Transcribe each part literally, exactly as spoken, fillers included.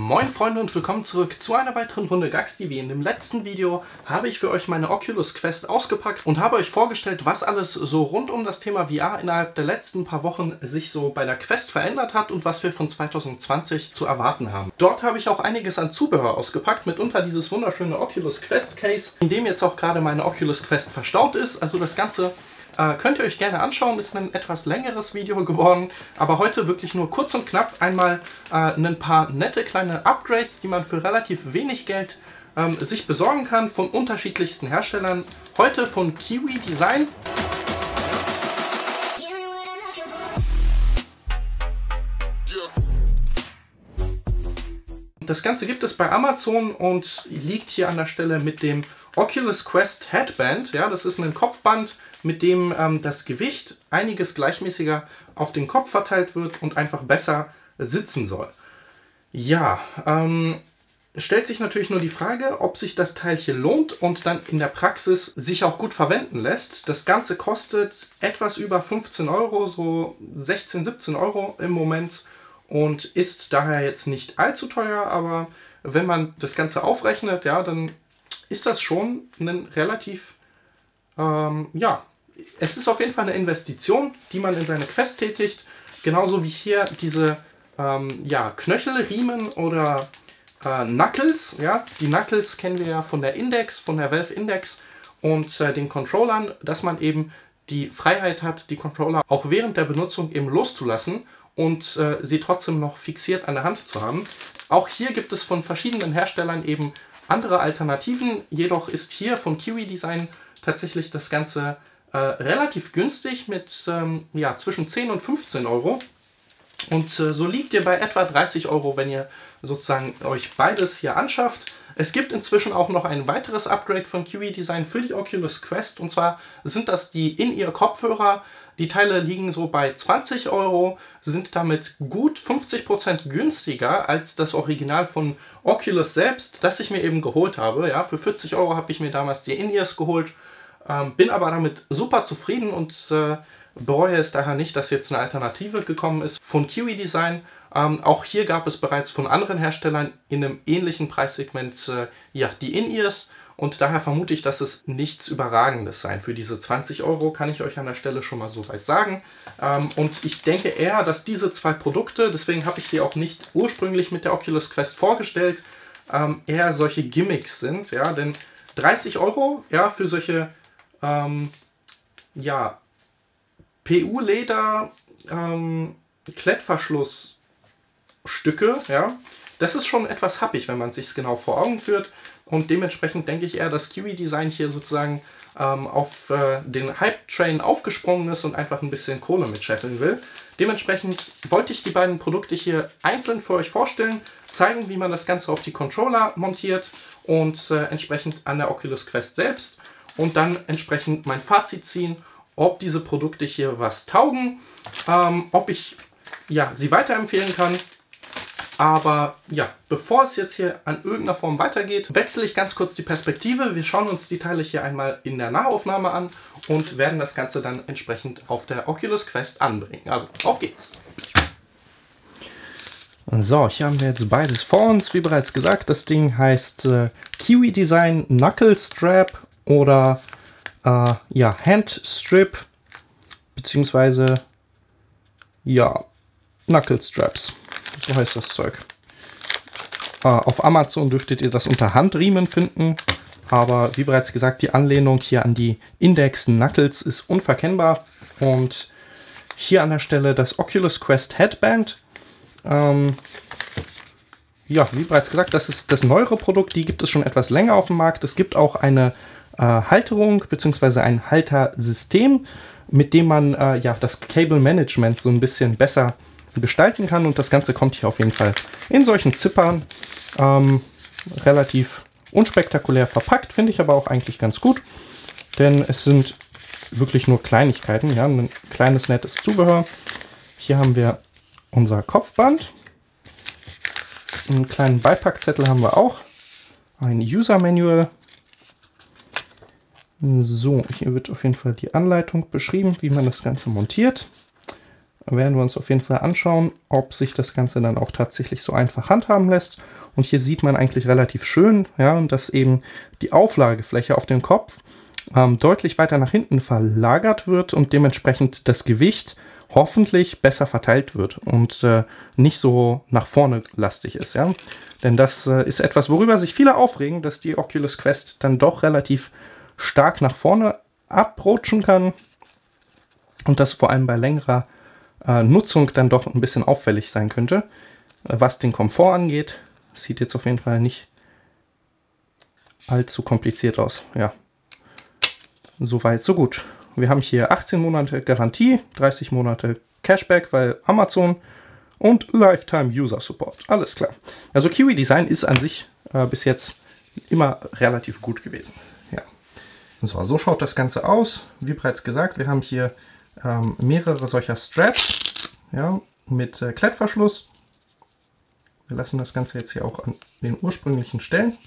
Moin Freunde und willkommen zurück zu einer weiteren Runde Gax T V. In dem letzten Video habe ich für euch meine Oculus Quest ausgepackt und habe euch vorgestellt, was alles so rund um das Thema V R innerhalb der letzten paar Wochen sich so bei der Quest verändert hat und was wir von zwanzig zwanzig zu erwarten haben. Dort habe ich auch einiges an Zubehör ausgepackt, mitunter dieses wunderschöne Oculus Quest Case, in dem jetzt auch gerade meine Oculus Quest verstaut ist. Also das Ganze Äh, könnt ihr euch gerne anschauen, ist ein etwas längeres Video geworden, aber heute wirklich nur kurz und knapp einmal äh, ein paar nette kleine Upgrades, die man für relativ wenig Geld ähm, sich besorgen kann von unterschiedlichsten Herstellern. Heute von Kiwi Design. Das Ganze gibt es bei Amazon und liegt hier an der Stelle mit dem Oculus Quest Headband. Ja, das ist ein Kopfband, mit dem ähm, das Gewicht einiges gleichmäßiger auf den Kopf verteilt wird und einfach besser sitzen soll. Ja, ähm, stellt sich natürlich nur die Frage, ob sich das Teil hier lohnt und dann in der Praxis sich auch gut verwenden lässt. Das Ganze kostet etwas über fünfzehn Euro, so sechzehn, siebzehn Euro im Moment. Und ist daher jetzt nicht allzu teuer, aber wenn man das Ganze aufrechnet, ja, dann ist das schon ein relativ, ähm, ja, es ist auf jeden Fall eine Investition, die man in seine Quest tätigt. Genauso wie hier diese, ähm, ja, Knöchelriemen oder äh, Knuckles, ja. Die Knuckles kennen wir ja von der Index, von der Valve Index und äh, den Controllern, dass man eben die Freiheit hat, die Controller auch während der Benutzung eben loszulassen und äh, sie trotzdem noch fixiert an der Hand zu haben. Auch hier gibt es von verschiedenen Herstellern eben andere Alternativen, jedoch ist hier von Kiwi Design tatsächlich das Ganze äh, relativ günstig mit ähm, ja, zwischen zehn und fünfzehn Euro. Und äh, so liegt ihr bei etwa dreißig Euro, wenn ihr sozusagen euch beides hier anschafft. Es gibt inzwischen auch noch ein weiteres Upgrade von Kiwi Design für die Oculus Quest. Und zwar sind das die In-Ear-Kopfhörer. Die Teile liegen so bei zwanzig Euro, sind damit gut fünfzig Prozent günstiger als das Original von Oculus selbst, das ich mir eben geholt habe. Ja, für vierzig Euro habe ich mir damals die In-Ears geholt, ähm, bin aber damit super zufrieden und äh, bereue es daher nicht, dass jetzt eine Alternative gekommen ist von Kiwi Design. Ähm, auch hier gab es bereits von anderen Herstellern in einem ähnlichen Preissegment äh, ja, die In-Ears. Und daher vermute ich, dass es nichts Überragendes sein. Für diese zwanzig Euro kann ich euch an der Stelle schon mal so weit sagen. Ähm, und ich denke eher, dass diese zwei Produkte, deswegen habe ich sie auch nicht ursprünglich mit der Oculus Quest vorgestellt, ähm, eher solche Gimmicks sind. Ja, denn dreißig Euro, ja, für solche ähm, ja, P U-Leder ähm, Klettverschlussstücke, ja, das ist schon etwas happig, wenn man es sich genau vor Augen führt. Und dementsprechend denke ich eher, dass Kiwi Design hier sozusagen ähm, auf äh, den Hype-Train aufgesprungen ist und einfach ein bisschen Kohle mitscheffeln will. Dementsprechend wollte ich die beiden Produkte hier einzeln für euch vorstellen, zeigen, wie man das Ganze auf die Controller montiert und äh, entsprechend an der Oculus Quest selbst. Und dann entsprechend mein Fazit ziehen, ob diese Produkte hier was taugen, ähm, ob ich ja, sie weiterempfehlen kann. Aber ja, bevor es jetzt hier an irgendeiner Form weitergeht, wechsle ich ganz kurz die Perspektive. Wir schauen uns die Teile hier einmal in der Nahaufnahme an und werden das Ganze dann entsprechend auf der Oculus Quest anbringen. Also, auf geht's! So, hier haben wir jetzt beides vor uns. Wie bereits gesagt, das Ding heißt äh, Kiwi Design Knuckle Strap oder äh, ja, Hand Strip, beziehungsweise ja, Knuckle Straps. So heißt das Zeug. Äh, auf Amazon dürftet ihr das unter Handriemen finden. Aber wie bereits gesagt, die Anlehnung hier an die Index Knuckles ist unverkennbar. Und hier an der Stelle das Oculus Quest Headband. Ähm, ja, wie bereits gesagt, das ist das neuere Produkt. Die gibt es schon etwas länger auf dem Markt. Es gibt auch eine äh, Halterung bzw. ein Haltersystem, mit dem man äh, ja, das Cable Management so ein bisschen besser gestalten kann, und das Ganze kommt hier auf jeden Fall in solchen Zippern, ähm, relativ unspektakulär verpackt, finde ich aber auch eigentlich ganz gut, denn es sind wirklich nur Kleinigkeiten, ja, ein kleines nettes Zubehör. Hier haben wir unser Kopfband, einen kleinen Beipackzettel haben wir auch, ein User Manual. So, hier wird auf jeden Fall die Anleitung beschrieben, wie man das Ganze montiert. werden wir uns auf jeden Fall anschauen, ob sich das Ganze dann auch tatsächlich so einfach handhaben lässt Und hier sieht man eigentlich relativ schön, ja, dass eben die Auflagefläche auf dem Kopf ähm, deutlich weiter nach hinten verlagert wird und dementsprechend das Gewicht hoffentlich besser verteilt wird und äh, nicht so nach vorne lastig ist. Ja? Denn das äh, ist etwas, worüber sich viele aufregen, dass die Oculus Quest dann doch relativ stark nach vorne abrutschen kann und das vor allem bei längerer äh, Nutzung dann doch ein bisschen auffällig sein könnte. Äh, was den Komfort angeht, sieht jetzt auf jeden Fall nicht allzu kompliziert aus. Ja, soweit, so gut. Wir haben hier achtzehn Monate Garantie, dreißig Monate Cashback, weil Amazon und Lifetime User Support. Alles klar. Also Kiwi Design ist an sich äh, bis jetzt immer relativ gut gewesen. Ja. So, so schaut das Ganze aus. Wie bereits gesagt, wir haben hier ähm, mehrere solcher Straps, ja, mit äh, Klettverschluss. Wir lassen das Ganze jetzt hier auch an den ursprünglichen Stellen.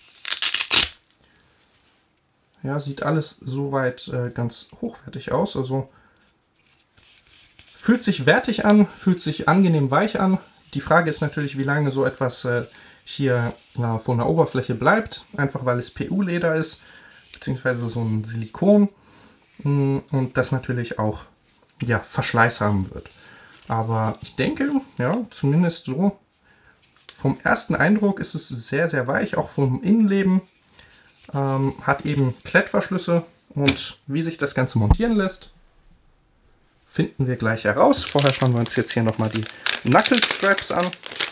Ja, sieht alles soweit äh, ganz hochwertig aus. Also fühlt sich wertig an, fühlt sich angenehm weich an. Die Frage ist natürlich, wie lange so etwas äh, hier äh, von der Oberfläche bleibt. Einfach weil es P U-Leder ist, beziehungsweise so ein Silikon. Und das natürlich auch, ja, Verschleiß haben wird. Aber ich denke, ja, zumindest so vom ersten Eindruck ist es sehr, sehr weich, auch vom Innenleben. Ähm, hat eben Klettverschlüsse und wie sich das Ganze montieren lässt, finden wir gleich heraus. Vorher schauen wir uns jetzt hier nochmal die Knuckle Straps an.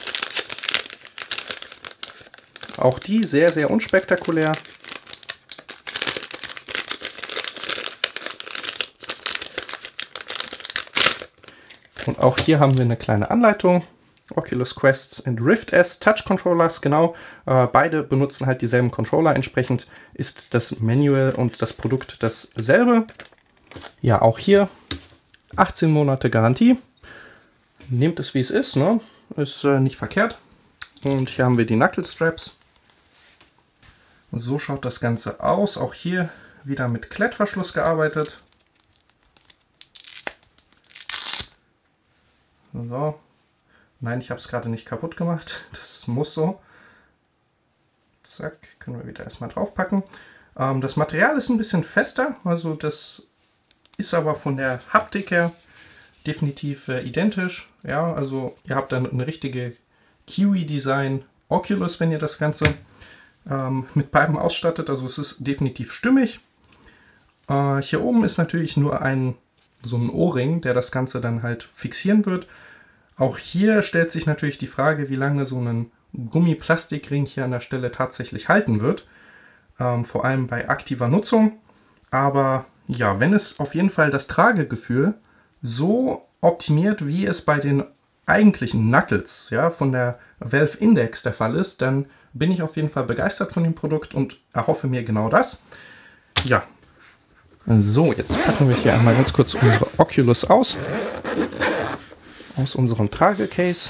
Auch die sehr, sehr unspektakulär. Und auch hier haben wir eine kleine Anleitung. Oculus Quest und Rift S Touch Controllers, genau. Äh, beide benutzen halt dieselben Controller. Entsprechend ist das Manual und das Produkt dasselbe. Ja, auch hier achtzehn Monate Garantie. Nehmt es wie es ist, ne? Ist äh, nicht verkehrt. Und hier haben wir die Knuckle Straps. Und so schaut das Ganze aus. Auch hier wieder mit Klettverschluss gearbeitet. So. Nein, ich habe es gerade nicht kaputt gemacht. Das muss so. Zack, können wir wieder erstmal draufpacken. Ähm, das Material ist ein bisschen fester, also das ist aber von der Haptik her definitiv äh, identisch. Ja, also ihr habt dann eine richtige Kiwi Design Oculus, wenn ihr das Ganze ähm, mit beiden ausstattet. Also es ist definitiv stimmig. Äh, hier oben ist natürlich nur ein so ein Ohrring, der das Ganze dann halt fixieren wird. Auch hier stellt sich natürlich die Frage, wie lange so ein Gummiplastikring hier an der Stelle tatsächlich halten wird. Ähm, vor allem bei aktiver Nutzung. Aber ja, wenn es auf jeden Fall das Tragegefühl so optimiert, wie es bei den eigentlichen Knuckles, ja, von der Valve Index der Fall ist, dann bin ich auf jeden Fall begeistert von dem Produkt und erhoffe mir genau das. Ja. So, jetzt packen wir hier einmal ganz kurz unsere Oculus aus. Aus unserem Tragecase.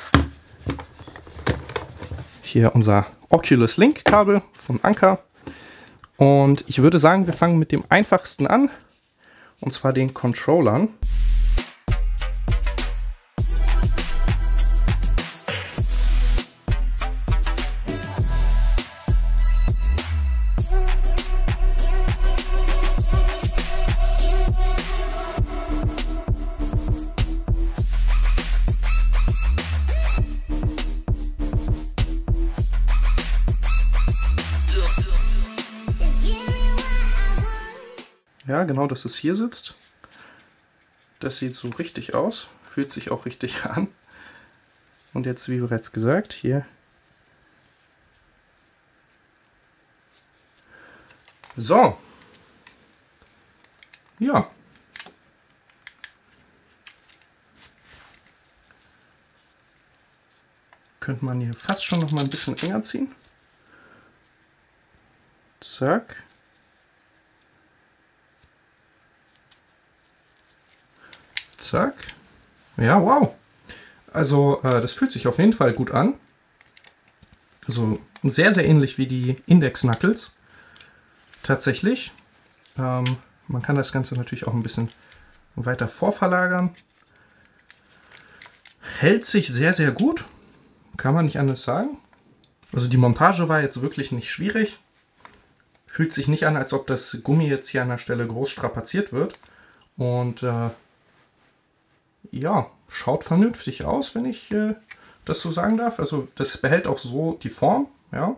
Hier unser Oculus Link Kabel von Anker. Und ich würde sagen, wir fangen mit dem einfachsten an. Und zwar den Controllern. Ja, genau, dass es hier sitzt. Das sieht so richtig aus, fühlt sich auch richtig an. Und jetzt, wie bereits gesagt, hier. So. Ja. Könnte man hier fast schon noch mal ein bisschen enger ziehen. Zack. Zack. Ja, wow. Also äh, das fühlt sich auf jeden Fall gut an. Also sehr, sehr ähnlich wie die Index Knuckles. Tatsächlich. Ähm, man kann das Ganze natürlich auch ein bisschen weiter vorverlagern. Hält sich sehr, sehr gut. Kann man nicht anders sagen. Also die Montage war jetzt wirklich nicht schwierig. Fühlt sich nicht an, als ob das Gummi jetzt hier an der Stelle groß strapaziert wird. Und äh, ja, schaut vernünftig aus, wenn ich äh, das so sagen darf. Also das behält auch so die Form, ja.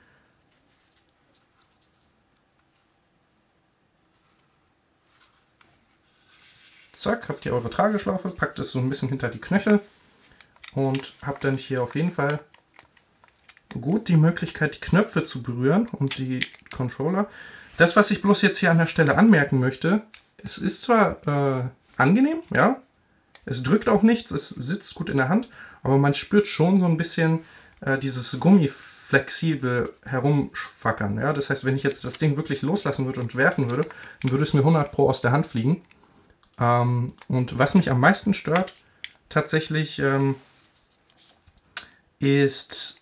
Zack, habt ihr eure Trageschlaufe, packt es so ein bisschen hinter die Knöchel und habt dann hier auf jeden Fall gut die Möglichkeit, die Knöpfe zu berühren und die Controller. Das, was ich bloß jetzt hier an der Stelle anmerken möchte, es ist zwar äh, angenehm, ja, es drückt auch nichts, es sitzt gut in der Hand, aber man spürt schon so ein bisschen äh, dieses Gummi flexibel herumschwackern. Ja? Das heißt, wenn ich jetzt das Ding wirklich loslassen würde und werfen würde, dann würde es mir hundert Pro aus der Hand fliegen. Ähm, und was mich am meisten stört, tatsächlich, ähm, ist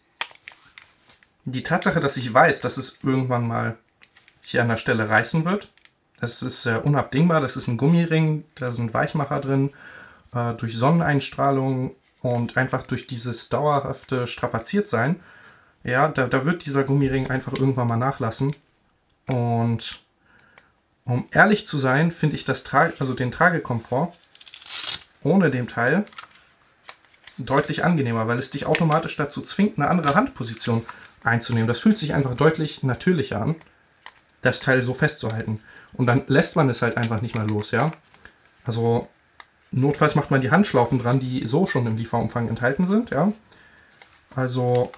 die Tatsache, dass ich weiß, dass es irgendwann mal hier an der Stelle reißen wird. Das ist äh, unabdingbar, das ist ein Gummiring, da sind Weichmacher drin, äh, durch Sonneneinstrahlung und einfach durch dieses dauerhafte Strapaziertsein. Ja, da, da wird dieser Gummiring einfach irgendwann mal nachlassen. Und um ehrlich zu sein, finde ich das Tra also den Tragekomfort ohne dem Teil deutlich angenehmer, weil es dich automatisch dazu zwingt, eine andere Handposition einzunehmen. Das fühlt sich einfach deutlich natürlicher an, das Teil so festzuhalten. Und dann lässt man es halt einfach nicht mehr los, ja. Also notfalls macht man die Handschlaufen dran, die so schon im Lieferumfang enthalten sind, ja. Also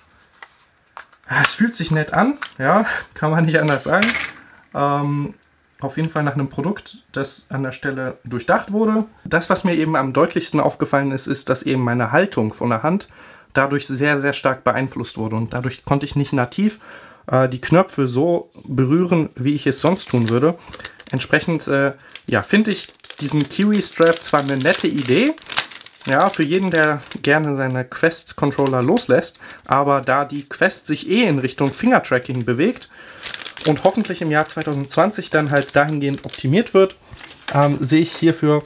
es fühlt sich nett an, ja, kann man nicht anders sagen. Ähm, auf jeden Fall nach einem Produkt, das an der Stelle durchdacht wurde. Das, was mir eben am deutlichsten aufgefallen ist, ist, dass eben meine Haltung von der Hand dadurch sehr, sehr stark beeinflusst wurde. Und dadurch konnte ich nicht nativ äh, die Knöpfe so berühren, wie ich es sonst tun würde. Entsprechend, äh, ja, finde ich diesen Kiwi-Strap zwar eine nette Idee, ja, für jeden, der gerne seine Quest-Controller loslässt, aber da die Quest sich eh in Richtung Finger-Tracking bewegt und hoffentlich im Jahr zwanzig zwanzig dann halt dahingehend optimiert wird, ähm, sehe ich hierfür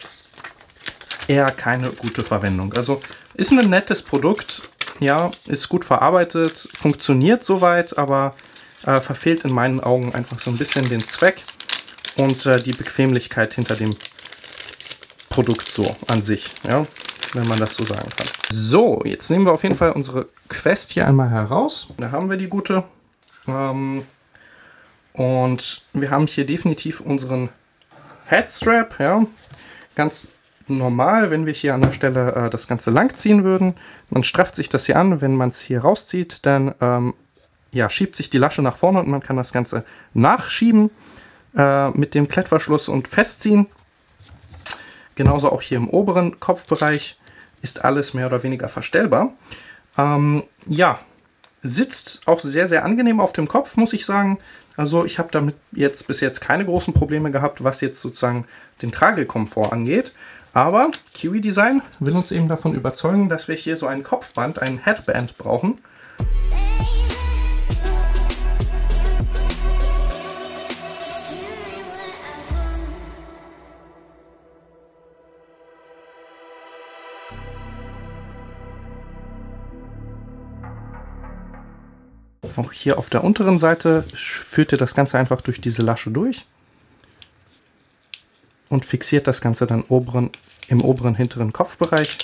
eher keine gute Verwendung. Also ist ein nettes Produkt, ja, ist gut verarbeitet, funktioniert soweit, aber äh, verfehlt in meinen Augen einfach so ein bisschen den Zweck und äh, die Bequemlichkeit hinter dem Produkt so an sich, ja, wenn man das so sagen kann. So, jetzt nehmen wir auf jeden Fall unsere Quest hier einmal heraus. Da haben wir die gute. Ähm, und wir haben hier definitiv unseren Headstrap, ja, ganz normal, wenn wir hier an der Stelle äh, das Ganze lang ziehen würden. Man strafft sich das hier an, wenn man es hier rauszieht, dann ähm, ja, schiebt sich die Lasche nach vorne und man kann das Ganze nachschieben äh, mit dem Klettverschluss und festziehen. Genauso auch hier im oberen Kopfbereich ist alles mehr oder weniger verstellbar. Ähm, ja, sitzt auch sehr, sehr angenehm auf dem Kopf, muss ich sagen. Also ich habe damit jetzt bis jetzt keine großen Probleme gehabt, was jetzt sozusagen den Tragekomfort angeht. Aber Kiwi Design will uns eben davon überzeugen, dass wir hier so ein Kopfband, ein Headband brauchen. Auch hier auf der unteren Seite führt ihr das Ganze einfach durch diese Lasche durch und fixiert das Ganze dann oberen, im oberen hinteren Kopfbereich.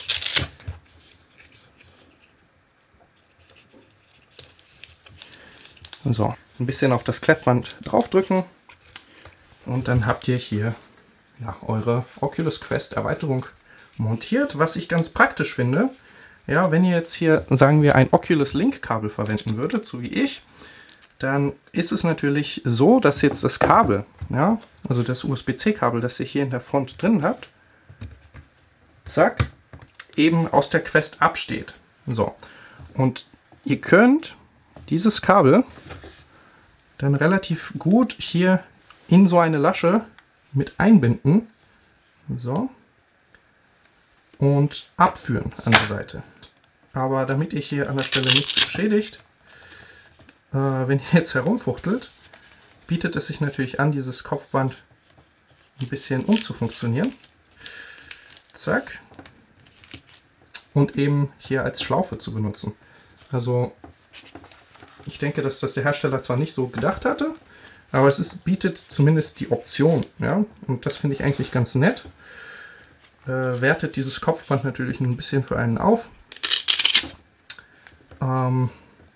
So, ein bisschen auf das Klettband draufdrücken und dann habt ihr hier ja, eure Oculus Quest Erweiterung montiert, was ich ganz praktisch finde. Ja, wenn ihr jetzt hier, sagen wir, ein Oculus Link Kabel verwenden würdet, so wie ich, dann ist es natürlich so, dass jetzt das Kabel, ja, also das U S B C Kabel, das ihr hier in der Front drin habt, zack, eben aus der Quest absteht. So, und ihr könnt dieses Kabel dann relativ gut hier in so eine Lasche mit einbinden. So. Und abführen an der Seite. Aber damit ihr hier an der Stelle nichts beschädigt, äh, wenn ihr jetzt herumfuchtelt, bietet es sich natürlich an, dieses Kopfband ein bisschen umzufunktionieren. Zack. Und eben hier als Schlaufe zu benutzen. Also Ich denke, dass das der Hersteller zwar nicht so gedacht hatte, aber es ist, bietet zumindest die Option. Ja? Und das finde ich eigentlich ganz nett. Äh, wertet dieses Kopfband natürlich ein bisschen für einen auf. Ähm,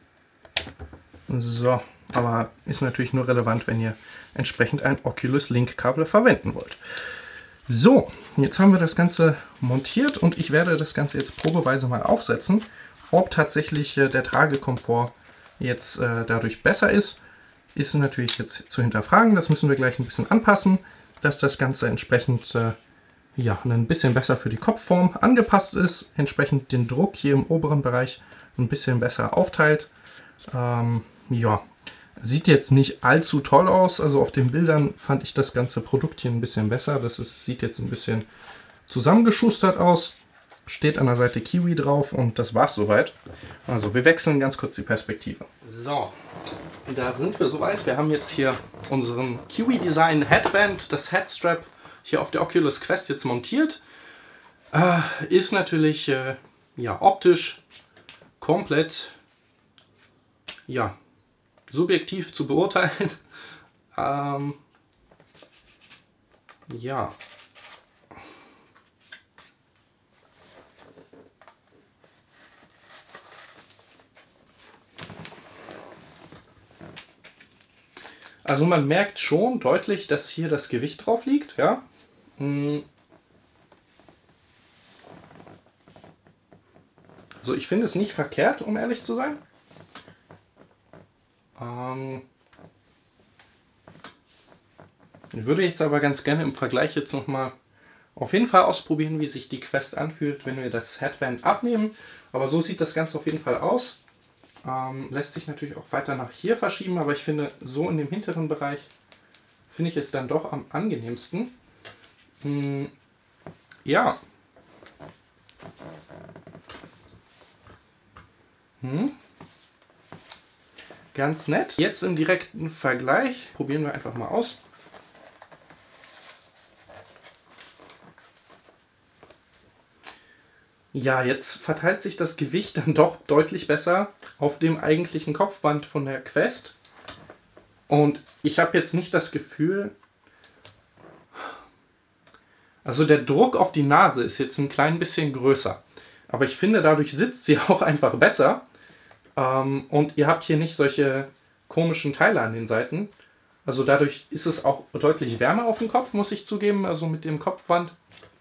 so, aber ist natürlich nur relevant, wenn ihr entsprechend ein Oculus Link Kabel verwenden wollt. So, jetzt haben wir das Ganze montiert und ich werde das Ganze jetzt probeweise mal aufsetzen, ob tatsächlich äh, der Tragekomfort jetzt äh, dadurch besser ist, ist natürlich jetzt zu hinterfragen. Das müssen wir gleich ein bisschen anpassen, dass das Ganze entsprechend äh, ja, ein bisschen besser für die Kopfform angepasst ist, entsprechend den Druck hier im oberen Bereich ein bisschen besser aufteilt. Ähm, ja, sieht jetzt nicht allzu toll aus, also auf den Bildern fand ich das ganze Produkt hier ein bisschen besser. Das ist, sieht jetzt ein bisschen zusammengeschustert aus, steht an der Seite Kiwi drauf und das war's soweit. Also wir wechseln ganz kurz die Perspektive. So, da sind wir soweit. Wir haben jetzt hier unseren Kiwi Design Headband, das Headstrap, hier auf der Oculus Quest jetzt montiert. Äh, ist natürlich äh, ja, optisch komplett ja, subjektiv zu beurteilen. ähm, ja. Also man merkt schon deutlich, dass hier das Gewicht drauf liegt, ja. Also ich finde es nicht verkehrt, um ehrlich zu sein. Ähm ich würde jetzt aber ganz gerne im Vergleich jetzt nochmal auf jeden Fall ausprobieren, wie sich die Quest anfühlt, wenn wir das Headband abnehmen. Aber so sieht das Ganze auf jeden Fall aus. Ähm, lässt sich natürlich auch weiter nach hier verschieben, aber ich finde, so in dem hinteren Bereich finde ich es dann doch am angenehmsten. Hm, ja. Hm. Ganz nett. Jetzt im direkten Vergleich probieren wir einfach mal aus. Ja, jetzt verteilt sich das Gewicht dann doch deutlich besser auf dem eigentlichen Kopfband von der Quest. Und ich habe jetzt nicht das Gefühl, also der Druck auf die Nase ist jetzt ein klein bisschen größer. Aber ich finde, dadurch sitzt sie auch einfach besser. Ähm, und ihr habt hier nicht solche komischen Teile an den Seiten. Also dadurch ist es auch deutlich wärmer auf dem Kopf, muss ich zugeben, also mit dem Kopfband.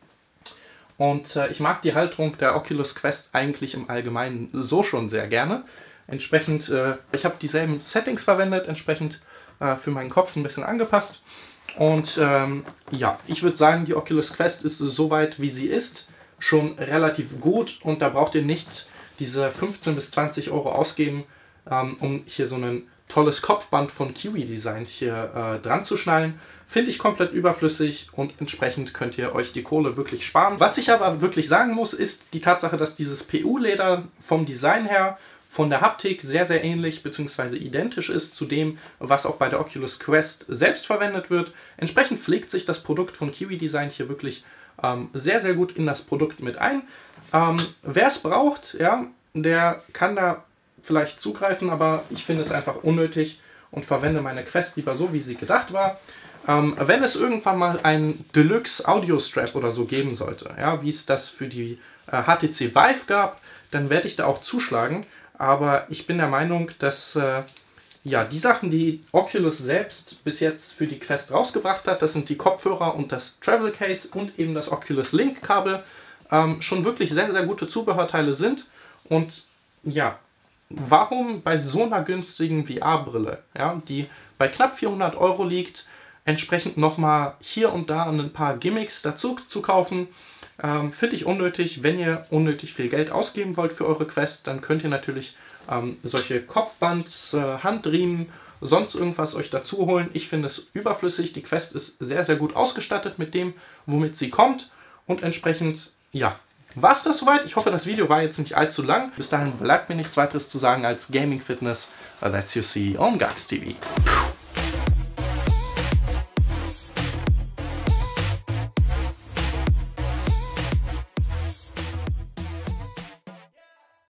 Und äh, ich mag die Halterung der Oculus Quest eigentlich im Allgemeinen so schon sehr gerne. Entsprechend, äh, ich habe dieselben Settings verwendet, entsprechend äh, für meinen Kopf ein bisschen angepasst. Und ähm, ja, ich würde sagen, die Oculus Quest ist soweit, wie sie ist, schon relativ gut. Und da braucht ihr nicht diese fünfzehn bis zwanzig Euro ausgeben, ähm, um hier so ein tolles Kopfband von Kiwi Design hier äh, dran zu schnallen. Finde ich komplett überflüssig und entsprechend könnt ihr euch die Kohle wirklich sparen. Was ich aber wirklich sagen muss, ist die Tatsache, dass dieses P U-Leder vom Design her, von der Haptik sehr, sehr ähnlich bzw. identisch ist zu dem, was auch bei der Oculus Quest selbst verwendet wird. Entsprechend pflegt sich das Produkt von Kiwi Design hier wirklich ähm, sehr, sehr gut in das Produkt mit ein. Ähm, wer es braucht, ja, der kann da vielleicht zugreifen, aber ich finde es einfach unnötig und verwende meine Quest lieber so, wie sie gedacht war. Ähm, wenn es irgendwann mal ein Deluxe Audio Strap oder so geben sollte, ja, wie es das für die äh, H T C Vive gab, dann werde ich da auch zuschlagen. Aber ich bin der Meinung, dass äh, ja, die Sachen, die Oculus selbst bis jetzt für die Quest rausgebracht hat, das sind die Kopfhörer und das Travel Case und eben das Oculus Link Kabel, ähm, schon wirklich sehr, sehr gute Zubehörteile sind. Und ja, warum bei so einer günstigen V R-Brille, ja, die bei knapp vierhundert Euro liegt, entsprechend nochmal hier und da ein paar Gimmicks dazu zu kaufen, ähm, finde ich unnötig. Wenn ihr unnötig viel Geld ausgeben wollt für eure Quest, dann könnt ihr natürlich ähm, solche Kopfband, äh, Handriemen, sonst irgendwas euch dazu holen. Ich finde es überflüssig. Die Quest ist sehr, sehr gut ausgestattet mit dem, womit sie kommt. Und entsprechend, ja, war es das soweit. Ich hoffe, das Video war jetzt nicht allzu lang. Bis dahin bleibt mir nichts weiteres zu sagen als Gaming Fitness. That's you see on Gax T V. Puh.